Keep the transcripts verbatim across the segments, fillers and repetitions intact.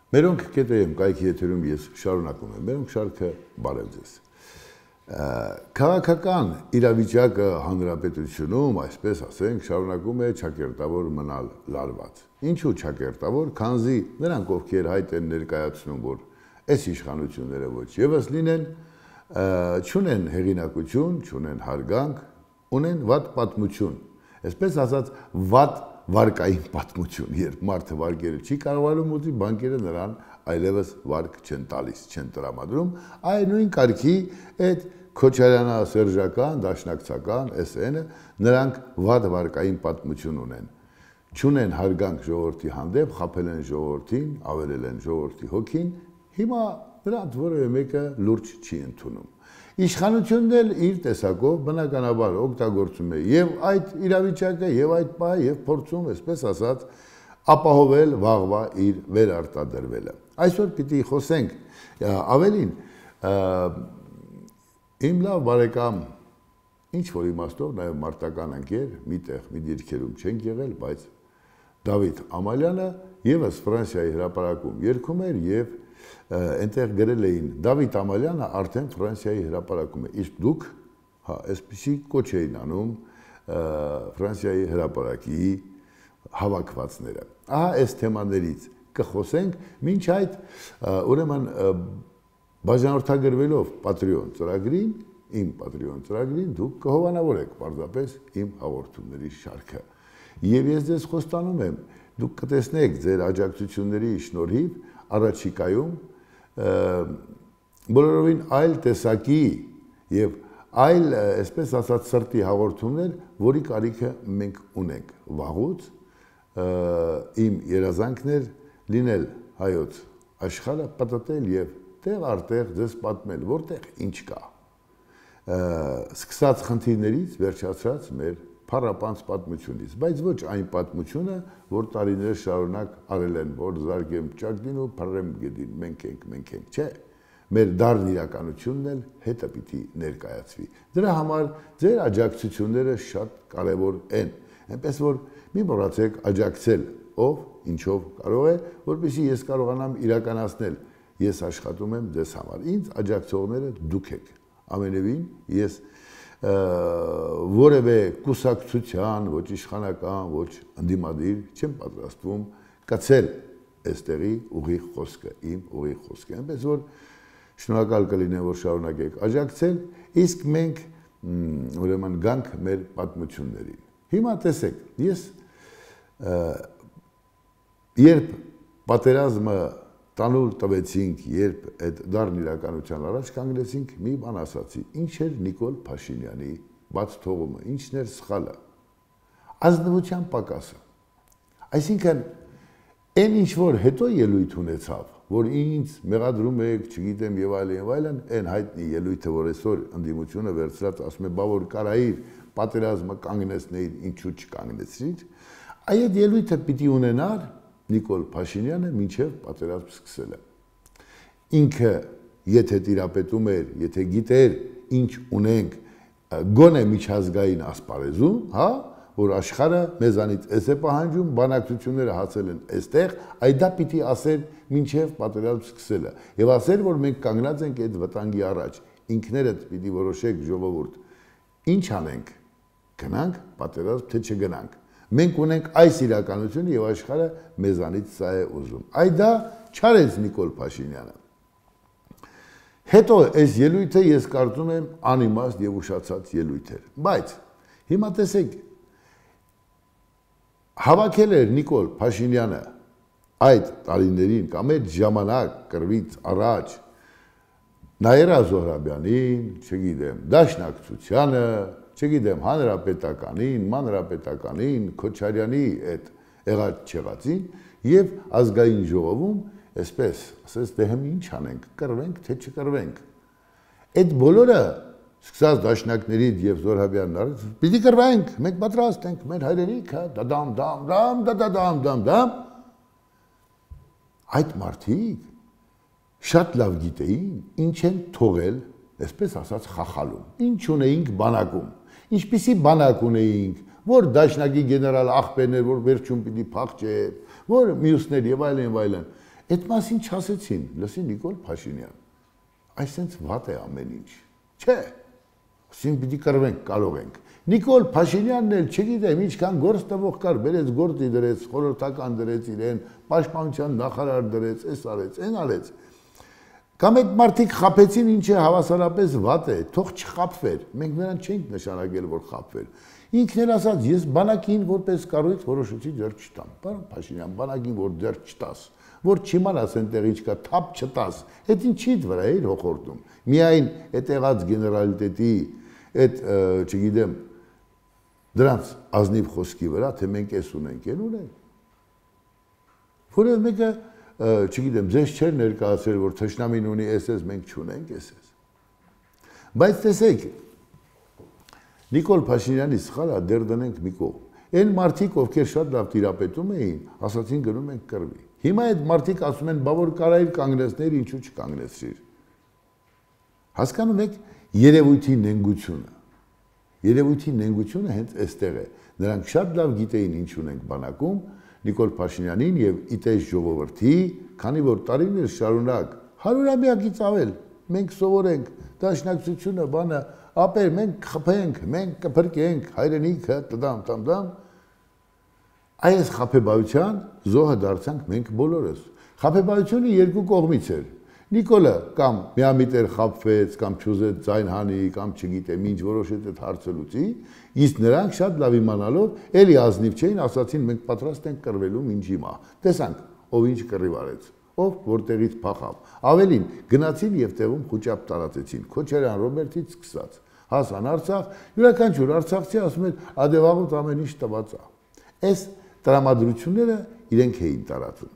Մերոնք կետեեմ կայքի եթերում ես շարունակում եմ, մերոնք շարքը բարև ձեզ։ Քաղաքական իրավիճակը հանրապետությունում, այսպես ասենք, շարունակում է ճակերտավոր մնալ լարված։ Ինչու ճակերտավոր, քանզի նրանք ովքեր հայտ են ներկայացնում, որ այս իշխանությունները ոչ եւս լինեն, չունեն հեղինակություն, չունեն հարգանք, ունեն վատ պատմություն։ Այսպես ասած, վատ վարկային պատմություն, երբ մարդը վարկերը չի կարողանում ուզի, բանկերը նրան այլևս վարկ չեն տալիս, չեն տրամադրում, այ նույն կարգի այդ քոչարյանա-սերժական, դաշնակցական, էս էնը, նրանք վատ վարկային պատմություն ունեն։ Չունեն հարգանք ժողովրդի հանդեպ, խաբել են ժողովրդին, ավերել են ժողովրդի հոգին, հիմա նրանց որևէ մեկը լուրջ չի ընդունում։ Իշխանությունն էլ իր տեսակով բնականաբար օգտագործում է եւ այդ իրավիճակը եւ այդ պահը եւ փորձում, այսպես ասած, ապահովել վաղվա իր վերարտադրվելը։ Այսօր պիտի խոսենք ավելին իմ լավ բարեկամ ինչ որ իմաստով նաեւ մարտական ընկեր, միտեղ մի դիրքերում չենք եղել, բայց Դավիթ Ամալյանը եւս Ֆրանսիայի հրապարակում երգում էր եւ այնտեղ գրել էին Դավիթ Ամալյանը արդեն Ֆրանսիայի հրապարակում է, իսկ դուք, հա, այսպիսի կոչ էին անում Ֆրանսիայի հրապարակի հավաքվածները։ Ահա այս թեմաներից կխոսենք, մինչ այդ ուրեմն բաժանորդագրվելով Patreon ծրագրին, իմ Patreon ծրագրին դուք կհովանավորեք պարզապես իմ հաղորդումների շարքը։ Եվ ես ձեզ խոստանում եմ, դուք կտեսնեք ձեր աջակցությունների շնորհիվ առաջիկայում բոլորովին այլ տեսակի եւ այլ, այսպես ասած, սրտի հաղորդումներ, որի կարիքը մենք ունենք վաղուց, իմ երազանքներ լինել հայոց աշխարհը պատտել եւ տեղ արտեղ ձեզ պատմել, որտեղ ինչ կա։ Սկսած խնդիրներից վերջացած մեր փառապանց պատմությունից, բայց ոչ այն պատմությունը, որ տարիներ շարունակ արել են, որ զարգեմ ճակդին ու փռեմ գետին, մենք ենք, մենք ենք, չէ։ Մեր դառն իրականությունն էլ հետը պիտի ներկայացվի։ Դրա համար ձեր աջակցությունները շատ կարևոր են, այնպես որ մի մոռացեք աջակցել, ով ինչով կարող է, որպեսզի ես կարողանամ իրականացնել։ Ես աշխատում եմ ձեզ համար։ Ինձ աջակցողները դուք եք։ Ամենևին ես որևէ կուսակցության, ոչ իշխանական, ոչ ընդդիմադիր չեմ պատրաստվում կացել այստեղի ուղիղ խոսքը, իմ ուղիղ խոսքը։ Այնպես որ շնորհակալ կլինեմ, որ շարունակեք աջակցել, իսկ մենք ուրեմն գանք մեր պատմություններին։ Հիմա տեսեք, ես երբ պատերազմը տանուլ տվեցինք, երբ այդ դառն իրականության առաջ կանգնեցինք, մի բան ասացի, ինչ էր Նիկոլ Փաշինյանի բաց թողումը, ինչն էր սխալը, ազնվության պակասը։ Այսինքն, այն ինչ որ հետո ելույթ ունեցավ, որ ինձ մեղադրում եք, չգիտեմ եւ այլն եւ այլն, այն հայտնի ելույթը, որ այսօր ընդդիմությունը վերցրած ասում է, բա որ կարայիր պատերազմը կանգնեցնեիր, ինչու չկանգնեցրիր, այդ ելույթը պիտի ունենար Նիկոլ Փաշինյանը մինչև պատերազմ սկսելը։ Ինքը եթե տիրապետում էր, եթե գիտեր ինչ ունենք գոնե միջազգային ասպարեզում, հա, որ աշխարհը մեզանից էս է պահանջում, բանակցությունները հացել են այստեղ, այդ դա պիտի ասեր մինչև պատերազմ սկսելը։ Եվ ասեր, որ մենք կանգնած ենք այդ վտանգի առաջ, ինքներդ պիտի որոշեք ժողովուրդ, ինչ անենք, գնանք պատերազմ, թե չգնանք։ Մենք ունենք այս իրականությունը եւ աշխարհը մեզանից սա է ուզում։ Այ դա չարեց Նիկոլ Փաշինյանը։ Հետո այս ելույթը ես կարծում եմ անիմաստ եւ ուշացած ելույթ էր։ Բայց հիմա տեսեք, հավաքել էր Նիկոլ Փաշինյանը այդ տարիներին կամ այդ ժամանակ կրվից առաջ Նաիրա Զոհրաբյանին, չգիտեմ, Դաշնակցությանը, չգիտեմ, հանրապետականին, մանրապետականին, Քոչարյանի այդ եղած չեղածին եւ ազգային ժողովում, այսպես, ասես դե հմ ինչ անենք, կռվենք թե չկռվենք։ Այդ բոլորը սկսած դաշնակներից եւ Զոհրաբյաններից պիտի կռվենք, մենք պատրաստ ենք, մեր հայրենիքը, դադամ դամ դամ դադամ դամ դամ։ Այդ մարդիկ շատ լավ գիտեին, ինչ են թողել, այսպես ասած խախալում։ Ինչ ունեինք բանակում։ Ինչպիսի բանակ ունեինք, որ դաշնակի գեներալ աղբերներ, որ վերջում պիտի փախչեր, որ մյուսներ եւ այլն եւ այլն։ Այդ մասին չասեցին, լսի Նիկոլ Փաշինյան։ Այսինքն վատ է ամեն ինչ։ Չէ։ Ասին պիտի կռվենք, կարող ենք։ Նիկոլ Փաշինյանն էլ չգիտեմ ինչքան գործ տվող կար, բերեց գործի դրեց, խորհրդական դրեց իրեն, պաշտպանության նախարար դրեց, էս արեց, այն արեց։ Կամ այդ մարդիկ խաբեցին, ինչը հավասարապես վատ է, թող չխաբվեր։ Մենք նրան չենք նշանակել, որ խաբվեր։ Ինքն էլ ասաց, ես բանակին որպես կառույց որոշեցի ձեռ չտամ։ Պարոն Փաշինյան, բանակին որ ձեռ չտաս, որ չիմանաս այնտեղ ինչ կա, թափ չտաս, այդ ինչիդ վրա էր հոխորտում։ Միայն այդ եղած գեներալիտետի, այդ, չգիտեմ, դրանց ազնիվ խոսքի վրա, թե մենք էս ունենք, են ունենք։ Որը մեկը, չգիտեմ, ձեզ չէր ներկայացրել, որ թշնամին ունի էս-էս, մենք չունենք էս-էս։ Բայց տեսեք, Նիկոլ Փաշինյանի սխալը դեռ դնենք մի կողմ։ Այն մարդիկ, ովքեր շատ լավ տիրապետում էին, ասացին գնում ենք կռվի։ Հիմա այդ մարդիկ ասում են, բա որ կարայր կանգնեցներ, ինչու չկանգնեցրիր։ Հասկանում եք երևույթի նենգությունը։ Երևույթի նենգությունը հենց այստեղ է։ Նրանք շատ լավ գիտեին ինչ ունենք բանակում, Նիկոլ Փաշինյանին եւ իտեժ ժողովրդի, քանի որ տարիներ շարունակ հարյուրամյակից ավել մենք սովորենք դաշնակցությունը բանը ապեր մենք խփենք, մենք կփրկենք հայրենիքը տդամ տամ տամ այս խափեբայության զոհը դարձանք մենք բոլորս։ Խափեբայությունը երկու կողմից էր։ Նիկոլը կամ միամիտեր խափվեց, կամ չուզեց ձայն հանի, կամ չգիտեմ ինչ որոշեց այդ հարցը լուծի, իսկ նրանք շատ լավ իմանալով էլի ազնիվ չէին, ասացին մենք պատրաստ ենք կռվելու մինչ հիմա։ Տեսանք, ով ինչ կռիվ արեց, ով որտեղից փախավ։ Ավելին գնացին եւ տեղում խոճապ տարածեցին, Քոչարյան Ռոբերտից սկսած։ Հասան Արցախ, յուրաքանչյուր արցախցի ասում էր ադեվաղուց ամեն ինչ տված է։ Այս տրամադրությունները իրենք էին տարածում։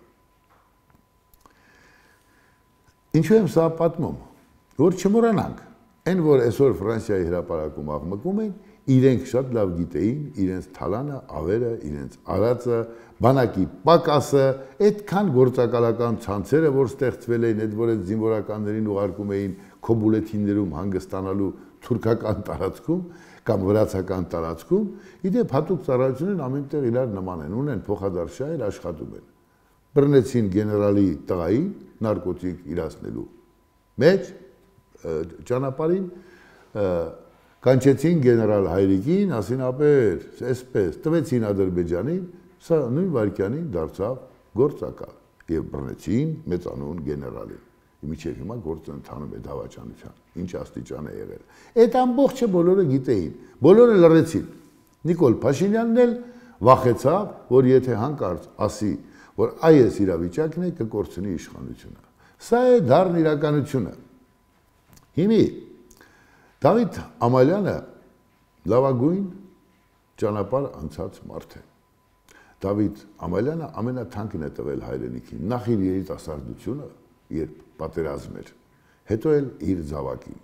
Ինչու եմ սա պատմում, որ չմոռանանք, այն որ այսօր Ֆրանսիայի հրապարակում աղմկում են, իրենք շատ լավ գիտեին իրենց թալանը, ավերը, իրենց արածը, բանակի պակասը, այդքան գործակալական ցանցերը, որ ստեղծվել էին, այդ որ այդ զինվորականներին ուղարկում էին քոբուլեթիններում հանգստանալու թուրքական տարածքում կամ վրացական տարածքում, իդեպ հատուկ ծառայություններն ամենտեղ իրար նման են, ունեն փոխադարձ աշխատում են։ Բռնեցին գեներալի տղային նարկոտիկ իրացնելու մեջ ճանապարհին կանչեցին գեներալ Հայրիկին, ասին ապեր, այսպես տվեցին Ադրբեջանին, սա նույն վայրկյանին դարձավ գործակալ եւ բռնեցին մեծանուն գեներալին։ Մինչև հիմա գործը ընթանում է դավաճանության, ինչ աստիճան է եղել։ Այդ ամբողջը բոլորը գիտեին, բոլորը լռեցին։ Նիկոլ Փաշինյանն էլ վախեցավ, որ եթե հանկարծ ասի, որ այս իրավիճակն է կկորցնի իշխանությունը։ Սա է դառն իրականությունը։ Հիմի Դավիթ Ամալյանը լավագույն ճանապարհ անցած մարդ է։ Դավիթ Ամալյանը ամենաթանկն է տվել հայրենիքին, նախ իր երիտասարդությունը, երբ պատերազմ էր, հետո էլ իր զավակին։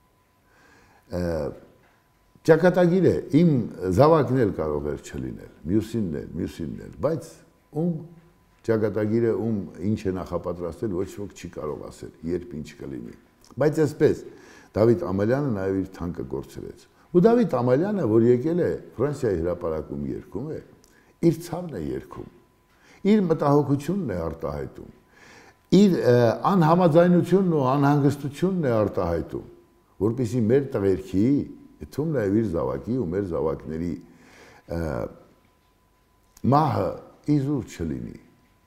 Ճակատագիր է, իմ զավակն էլ կարող էր չլինել, մյուսինն էլ, մյուսինն էլ, բայց ում ճակատագիրը ում ինչ է նախապատրաստել, ոչ ոք չի կարող ասել, երբ ինչ կլինի։ Բայց այսպես Դավիթ Ամալյանը նաև իր թանկը կորցրեց։ Ու Դավիթ Ամալյանը, որ եկել է Ֆրանսիայի հրապարակում երգում է, իր ցավն է երգում, իր մտահոգությունն է արտահայտում, իր անհամաձայնությունն ու անհանգստությունն է արտահայտում, որպեսզի մեր տղերքի, թվում նաև իր զավակի ու մեր զավակների մահը իզուր չլինի։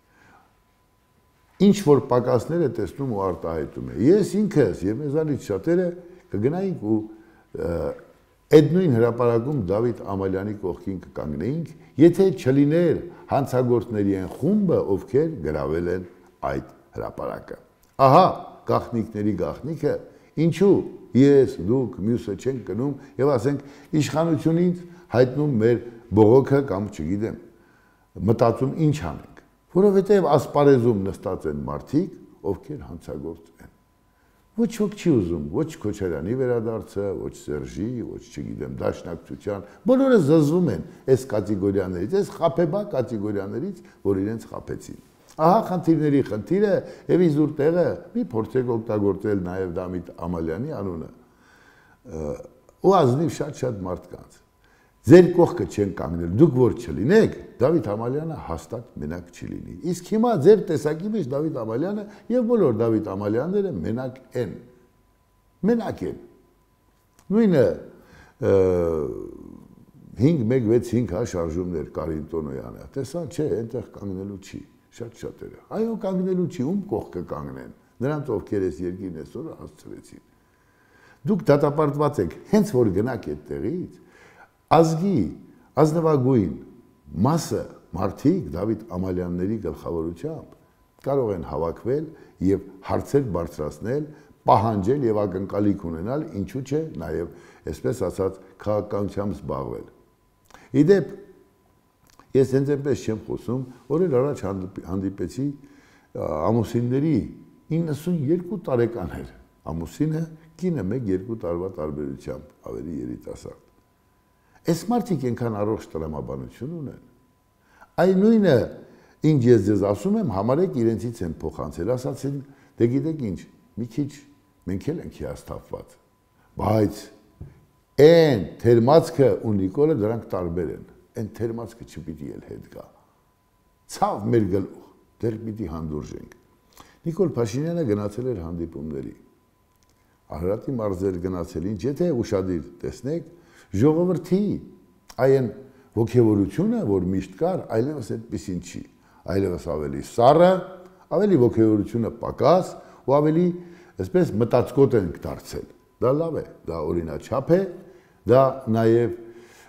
Ինչ որ պակասներ է տեսնում ու արտահայտում է։ Ես ինքս եւ մեզանից շատերը կգնայինք ու այդ նույն հրապարակում Դավիթ Ամալյանի կողքին կկանգնեինք, եթե չլիներ հանցագործների այն խումբը, ովքեր գրավել են այդ հրապարակը։ Ահա գաղտնիքների գաղտնիքը, ինչու ես, դուք, մյուսը չենք գնում եւ ասենք իշխանությունից հայտնում մեր բողոքը կամ չգիտեմ, մտածում ինչ անենք, որովհետեւ ասպարեզում նստած են մարդիկ, ովքեր հանցագործ են։ Ոչ ոք չի ուզում, ոչ Քոչարյանի վերադարձը, ոչ Սերժի, ոչ չգիտեմ, Դաշնակցության, բոլորը զզվում են այս կատեգորիաներից, այս խափեբա կատեգորիաներից, որ իրենց խափեցին։ Ահա խնդիրների խնդիրը եւ իզուր տեղը մի փորձեք օգտագործել նաեւ Դավիթ Ամալյանի անունը ու ազնիվ շատ-շատ մարդկանց։ ձեր կողքը չեն կանգնել, դուք որ չլինեք, Դավիթ Ամալյանը հաստատ մենակ չի լինի։ Իսկ հիմա ձեր տեսակի մեջ Դավիթ Ամալյանը եւ բոլոր Դավիթ Ամալյանները մենակ են։ Մենակ են։ Նույնը հինգ մեկ վեց հինգ հա շարժումներ Կարին Տոնոյանը, տեսա, չէ, այնտեղ կանգնելու չի, շատ շատերը։ Այո, կանգնելու չի, ում կողքը կանգնեն, նրանց ովքեր այս երկիրն այսօր հասցրեցին։ Դուք դատապարտված եք, հենց որ գնաք այդ տեղից, ազգի, ազնվագույն մասը մարդիկ Դավիթ Ամալյանների գլխավորությամբ կարող են հավաքվել եւ հարցեր բարձրացնել, պահանջել եւ ակնկալիք ունենալ, ինչու՞ չէ, նաեւ, այսպես ասած, քաղաքականությամբ զբաղվել։ Իդեպ, ես հենց այնպես չեմ խոսում, օրեր առաջ հանդիպեցի ամուսինների իննսունյոթ տարեկան էր, ամուսինը կինը մեկ-երկու տարվա տարբերությամբ ավելի երիտասարդ։ Այս մարդիկ այնքան առողջ տրամաբանություն ունեն։ Այն նույնը, ինչ ես ձեզ ասում եմ, համարեք իրենցից են փոխանցել, ասացին, դե գիտեք ինչ, մի քիչ մենք էլ ենք հիասթափված, բայց այն թերմացքը ու Նիկոլը դրանք տարբեր են, այն թերմացքը չպիտի էլ հետ գա։ Ցավ մեր գլուխ, դեռ պիտի հանդուրժենք։ Նիկոլ Փաշինյանը գնացել էր հանդիպումների։ Արարատի մարզեր գնացել, ինչ եթե ուշադիր տեսնեք, ժողովրդի այն ոգևորությունը, որ միշտ կար, այլևս այդպեսին չի, այլևս ավելի սառը, ավելի ոգևորությունը պակաս ու ավելի, այսպես մտածկոտ ենք դարձել։ Դա լավ է, դա օրինաչափ է, դա նաև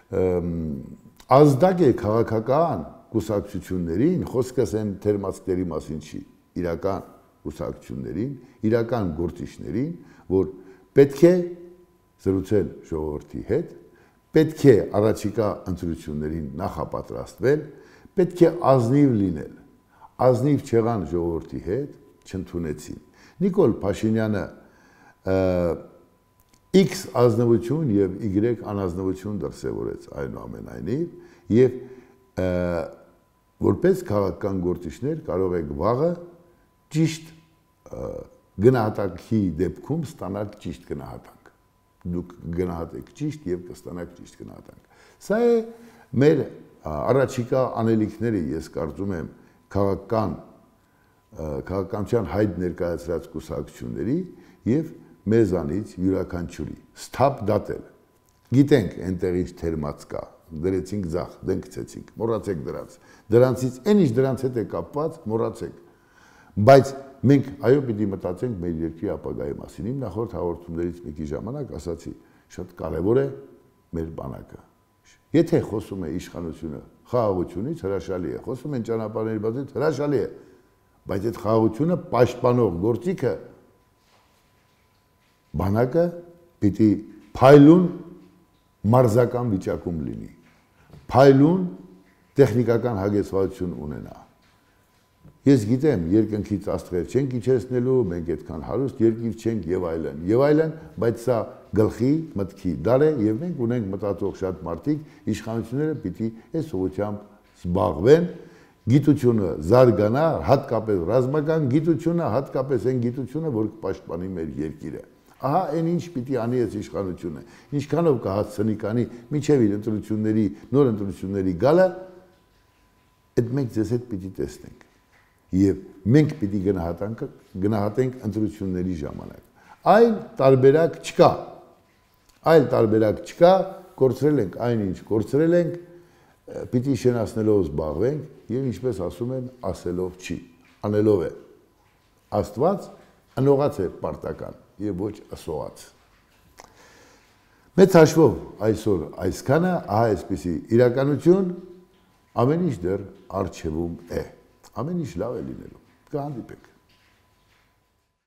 ազդակ է քաղաքական կուսակցություններին, խոսքս այն թերմացքների մասին չի, իրական կուսակցություններին, իրական գործիչներին, որ պետք է զրուցել ժողովրդի հետ, պետք է առաջիկա ընտրություններին նախապատրաստվել, պետք է ազնիվ լինել, ազնիվ չեղան ժողովրդի հետ, չընդունեցին։ Նիկոլ Փաշինյանը X ազնվություն եւ Y անազնվություն դրսևորեց այնուամենայնիվ եւ որպես քաղաքական գործիչներ կարող եք վաղը ճիշտ գնահատակի դեպքում ստանալ ճիշտ գնահատանք։ Դուք գնահատեք ճիշտ եւ կստանաք ճիշտ գնահատանք։ Սա է մեր առաջիկա անելիքները, ես կարծում եմ, քաղաքական քաղաքականության հայտ ներկայացրած կուսակցությունների եւ մեզանից յուրաքանչյուրի սթափ դատել։ Գիտենք այնտեղ ինչ թերմաց կա, դրեցինք ձախ, դեն գցեցինք, մոռացեք դրանց։ Դրանցից այն ինչ դրանց հետ է կապված, մոռացեք։ Բայց մենք այո պիտի մտածենք մեր երկրի ապագայի մասին։ Իմ նախորդ հաղորդումներից մի քիչ ժամանակ ասացի, շատ կարևոր է մեր բանակը։ Եթե խոսում է իշխանությունը խաղաղությունից, հրաշալի է, խոսում են ճանապարհների բացից, հրաշալի է, բայց այդ խաղաղությունը պաշտպանող գործիքը բանակը պիտի փայլուն մարզական վիճակում լինի, փայլուն տեխնիկական հագեցվածություն ունենա։ Ես գիտեմ, երկնքից աստղեր չենք իջեցնելու, մենք այդքան հարուստ երկիր չենք եւ այլն, եւ այլն, բայց սա գլխի, մտքի դար է եւ մենք ունենք մտածող շատ մարդիկ, իշխանությունները պիտի այս ուղղությամբ զբաղվեն, գիտությունը զարգանա, հատկապես ռազմական գիտությունը, հատկապես այն գիտությունը, որ կպաշտպանի մեր երկիրը։ Ահա այն ինչ պիտի անի այս իշխանությունը, ինչքանով կհասցնի կանի մինչև իր ընտրությունների, նոր ընտրությունների գալը, այդ մենք ձեզ հետ պիտի տեսնենք։ Եվ մենք պիտի գնահատենք, գնահատենք ընտրությունների ժամանակ։ Այլ տարբերակ չկա, այլ տարբերակ չկա, կորցրել ենք այն ինչ կորցրել ենք, պիտի շենացնելով զբաղվենք եւ ինչպես ասում են, ասելով չի, անելով է։ Աստված անողաց է պարտական եւ ոչ ասողաց։ Մեծ հաշվով այսօր այսքանը, ահա այսպիսի իրականություն, ամեն ինչ դեռ առջևում է։ Ամեն ինչ լավ է լինելու։ Կհանդիպենք։